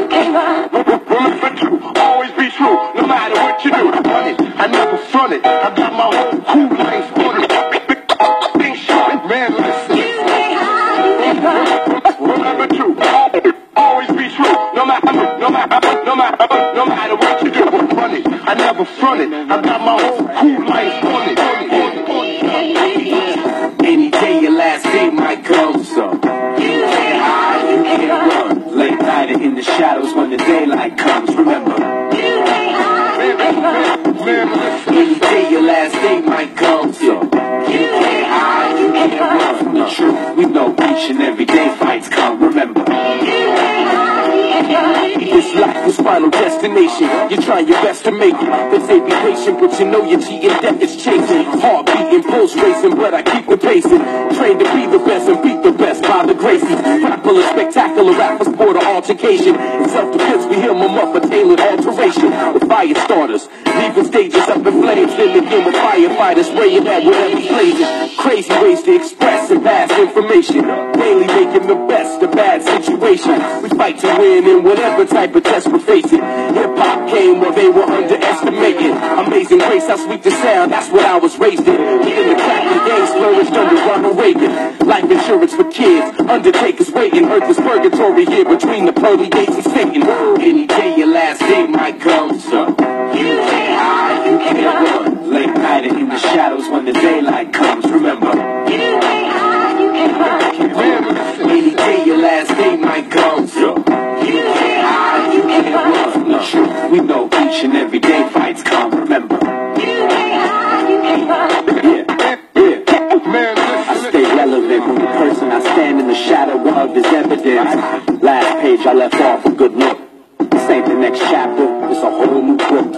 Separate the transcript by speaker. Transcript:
Speaker 1: you can't run. Remember to always be true, no matter what you do. I never fronted. I got my whole cool life on it. Big shot, man, listen.
Speaker 2: You can't hide, you can't run.
Speaker 1: Remember to always be true, no matter what you do. I never fronted. I got my whole cool life on it. Any day your last day might come, so
Speaker 2: You can't hide, you can't run.
Speaker 1: late night in the shadows when the daylight comes. Remember,
Speaker 2: You can't hide, you can't run.
Speaker 1: any day your last day might come, so
Speaker 2: You can't hide, you can't run.
Speaker 1: from the truth, we know each and every day fights come. Remember,
Speaker 2: You can't hide, you can't run.
Speaker 1: this life is final destination. You're trying your best to make it. They say be patient, but you know you're cheating. Death is chasing. Heart beating, pulse racing, but I keep the pacing. Trained to be the best and beat the best by the graces. Popular, spectacular rappers, border altercation. In self-defense, we hear my muff a tailored alteration. The fire starters, leaving stages up in flames. In the game of firefighters, spraying at whatever's blazing. Crazy ways to express and pass information. Daily making the best of bad situations. We fight to win in whatever type of test we're facing. Hip-hop came while they were underestimating. Amazing grace, how sweet the sound, that's what I was raised in. In the cracking gangs flourished under Ronald Reagan. Life insurance for kids, undertakers waiting. Earth is purgatory here between the pearly gates of Satan. Any day your last day might come, so
Speaker 2: You can't hide, you can't run.
Speaker 1: late night in the shadows when the daylight comes. Remember,
Speaker 2: You can't hide, you can't run.
Speaker 1: any day your last day might come, so
Speaker 2: You can't hide, you can't run.
Speaker 1: from the truth, we know each and every day fights come. Remember,
Speaker 2: You can't hide, you can't run.
Speaker 1: I stay relevant when the person I stand in the shadow of is evidence. Last page I left off a good look. This ain't the next chapter, it's a whole new book.